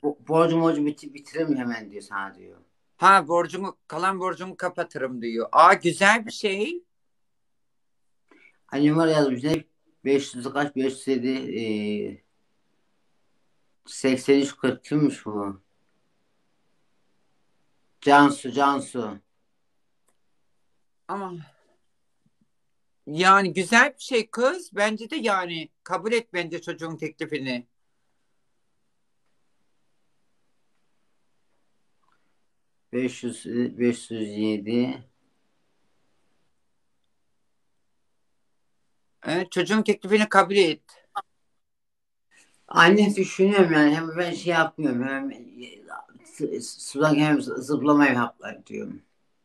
Borcumu bitiririm hemen diyor sana diyor. Ha, kalan borcumu kapatırım diyor. Aa, güzel bir şey. Hani numara yazmış ne? 500 kaç? 507 8340 kimmiş bu? Cansu. Ama yani güzel bir şey kız. Bence de yani kabul et bence çocuğun teklifini. 507. Çocuğun teklifini kabul et. Anne düşünüyorum yani hem ben şey yapmıyorum hem sudan hem zıplamayı haplar diyorum.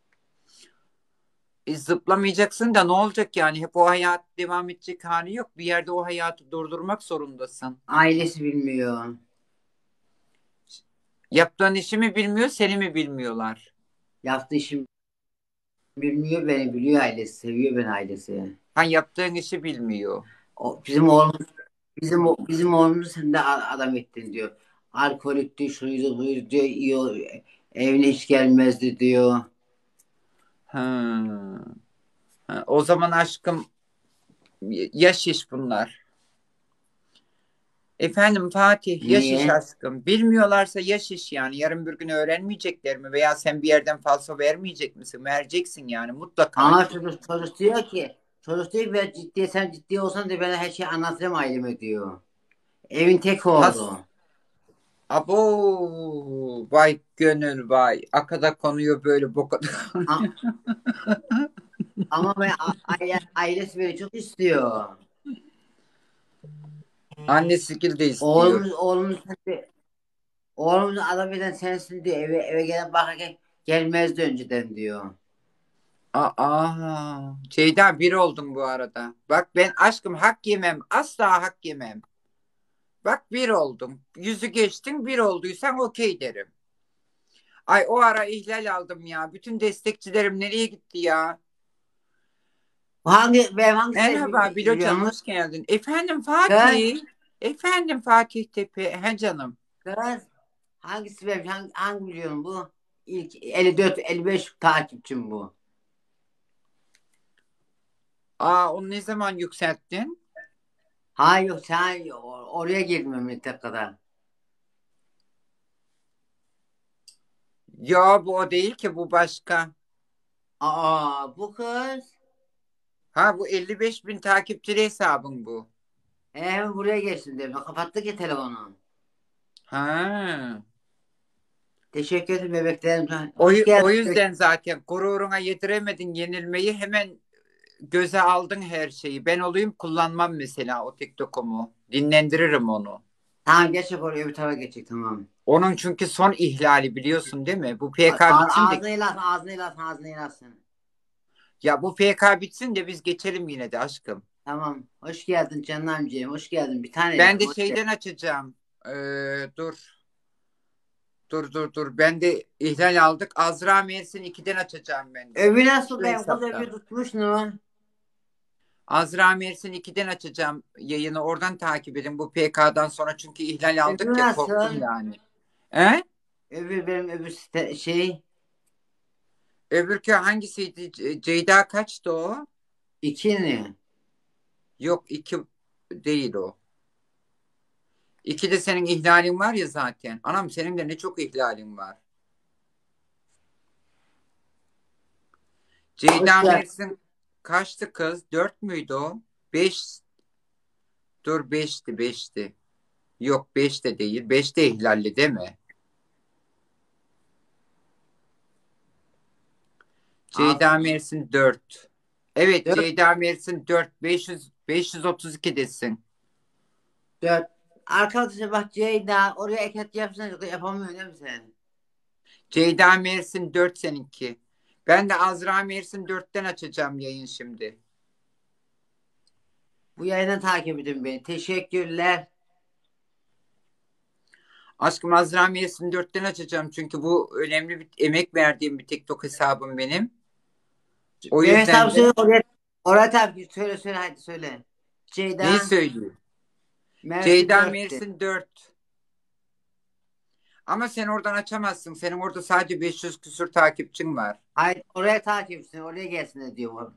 Zıplamayacaksın da ne olacak yani? Hep o hayat devam edecek hali yok. Bir yerde o hayatı durdurmak zorundasın. Ailesi bilmiyor. Yaptığın işi mi bilmiyor, seni mi bilmiyorlar? Yaptığı işi bilmiyor, beni biliyor ailesi. Seviyor beni ailesi. Ha, yaptığın işi bilmiyor. Bizim oğlumuz bizim oğlumuz sen de adam ettin diyor. Alkolikti, şuydu buydu diyor. Evine hiç gelmezdi diyor. Ha. Ha, o zaman aşkım, yaş iş bunlar. Efendim Fatih, yaş iş Niye? aşkım. Bilmiyorlarsa yaş iş yani. Yarın bir gün öğrenmeyecekler mi? Veya sen bir yerden falso vermeyecek misin? Vereceksin yani mutlaka Ama ki. çocuk diyor ki ben sen ciddi olsan da ben her şeyi anlatırım aileme diyor. Evin tek Has, oğlu. abo, vay gönül vay. Akada konuyor böyle bokada A- konuyor. ama ailesi beni çok istiyor. Annesi gil de istiyor. Oğlumuz adam eden sensin diyor. Eve gelen bakarken gelmezdi önceden diyor. Aa, Ceyda, bir oldum bu arada. Bak ben aşkım hak yemem. Asla hak yemem. Bak bir oldum. Yüzü geçtin, bir olduysan okey derim. Ay, o ara ihlal aldım ya. Bütün destekçilerim nereye gitti ya? Ben hangisini Merhaba biliyor Bilocan, musun? hoş geldin. Efendim Kız, Fatih. Efendim Fatih Tepe. He canım. kız. Hangi biliyorum bu? İlk 54, 55 takipçim bu. Aa, onu ne zaman yükselttin? Hayır yok sen oraya girmem kadar. Ya bu o değil ki, bu başka. Aa bu kız. Ha, bu 55 bin takipçili hesabın bu. Hemen buraya geçsin dedim. Kapattık ya telefonu. Ha. Teşekkür ederim bebeklerim. O, Hoş o geldin. yüzden zaten gururuna yediremedin yenilmeyi, hemen göze aldın her şeyi. Ben olayım, kullanmam mesela o TikTok'umu. Dinlendiririm onu. Tamam geçecek oraya bir tarafa geçecek tamam. Onun çünkü son ihlali, biliyorsun değil mi? Bu PK bitsin de, Ağzına ilasın ağzına ilasın ağzına ilasın. ya bu PK bitsin de biz geçelim yine de aşkım. Tamam. Hoş geldin canım amcayım. Hoş geldin. Bir tane. Ben de Hoş geldin. şeyden açacağım. Dur. Dur. Ben de ihlal aldık. Azra Mersin 2'den açacağım ben de. Öbür nasıl Şu be? Kız hesaptan. öbür tutmuş mu? Azra Mersin 2'den açacağım yayını. Oradan takip edin bu PK'dan sonra. Çünkü ihlal Öbür aldık ya, korktum nasıl? yani. He? Öbür şey. Öbürkü hangisiydi? Ceyda kaçtı o? İkini. Yok, 2 değil o. 2 de senin ihlalin var ya zaten. Anam, senin de ne çok ihlalin var. Hoş Ceyda geldin. Mersin kaçtı kız? 4 müydü o? 5. Dur, beşti. Yok, 5 de değil. 5 de ihlalli değil mi? Ceyda Altı. Mersin 4. Evet, Dört. Ceyda Mersin 4. 532 desin. Dört. Arkadaşlar bak Ceyda oraya eket yapsana yapamıyor değil mi sen? Ceyda Mersin 4 seninki. Ben de Azra Mersin 4'ten açacağım yayın şimdi. Bu yayını takip edin beni. Teşekkürler. Aşkım, Azra Mersin 4'ten açacağım. Çünkü bu önemli bir emek verdiğim bir TikTok hesabım benim. O Mehmet abi yüzden de söyle oraya tabii söyle hadi söyle. neyi Ceyda söyleyeyim? Mersin Ceyda 4'tü. Mersin 4. Ama sen oradan açamazsın. Senin orada sadece 500 küsür takipçin var. Hayır, oraya takipsin. Oraya gelsin diyor.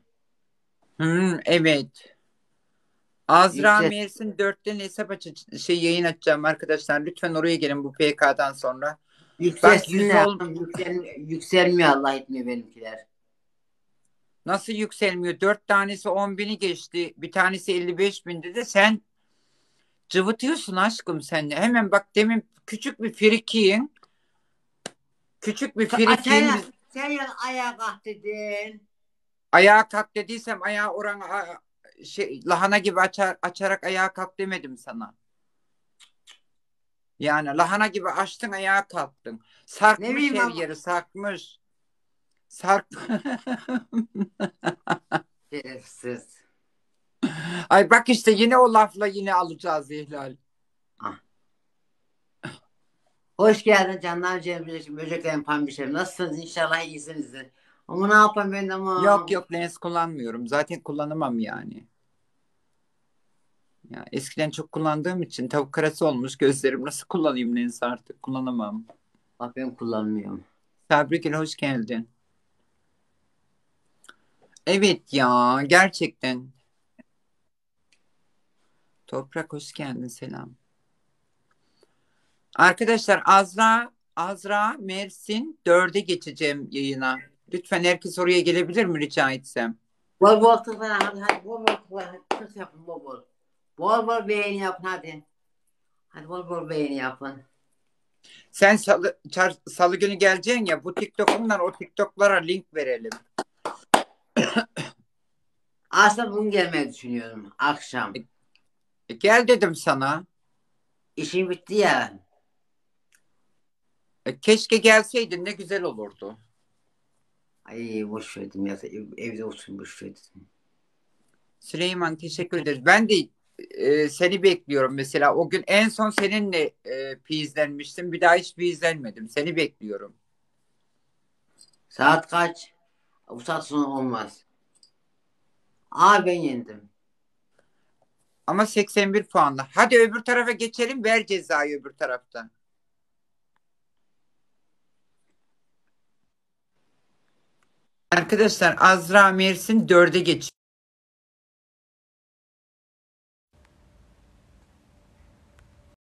Evet. Azra Yüksel. Mersin 4'ten hesap yayın açacağım arkadaşlar. Lütfen oraya gelin bu PK'dan sonra. Bak Yükselsin 100 ne ol. yapalım? Yükselmiyor Allah etmiyor benimkiler. Nasıl yükselmiyor? 4 tanesi 10 bini geçti. Bir tanesi 55 bindi de sen cıvıtıyorsun aşkım sen. Hemen bak demin küçük bir frikiyin. Küçük bir frikiyin Sen ya ayağa kalk dedin. ayağa kalk dediysem ayağı lahana gibi açarak ayağa kalk demedim sana. Yani lahana gibi açtın ayağa kalktın. Ne Sarkmış bileyim her ama. yeri sarkmış. Sark. Şerefsiz. Ay bak işte yine o lafla yine alacağız ihlal. Ah. Hoş geldin canlar Cemre'ciğim. Böceklerin pambişlerim. Nasılsınız? İnşallah iyisinizdir. Ama ne yapayım ben de Yok ama. yok lens kullanmıyorum. Zaten kullanamam yani. Ya eskiden çok kullandığım için tavuk karası olmuş gözlerim. Nasıl kullanayım lens artık? Kullanamam. Bak ben kullanmıyorum. Sabrigül hoş geldin. Evet ya gerçekten. Toprak hoş geldin selam. Arkadaşlar Azra Mersin 4'e geçeceğim yayına. Lütfen herkes oraya gelebilir mi rica etsem? Bol bol tıklayın hadi bol bol tıklayın. Hadi tık yapın bol bol. Bol bol beğeni yapın hadi. Hadi bol bol beğeni yapın. Sen salı günü geleceksin ya bu TikTok'undan o TikTok'lara link verelim. Aslında bugün gelmeyi düşünüyorum. Akşam. Gel dedim sana. İşim bitti ya. Keşke gelseydin ne güzel olurdu. Ay boş verdim ya. Evde olsun boş verdim. Süleyman teşekkür ederiz. Ben de seni bekliyorum mesela. O gün en son seninle pizlenmiştim. Bir daha hiç pizlenmedim. Seni bekliyorum. Saat kaç? Bu saat sonra olmaz. Aa ben yendim. Ama 81 puanla. Hadi öbür tarafa geçelim. Ver cezayı öbür taraftan. Arkadaşlar Azra Mersin 4'e geçiyor.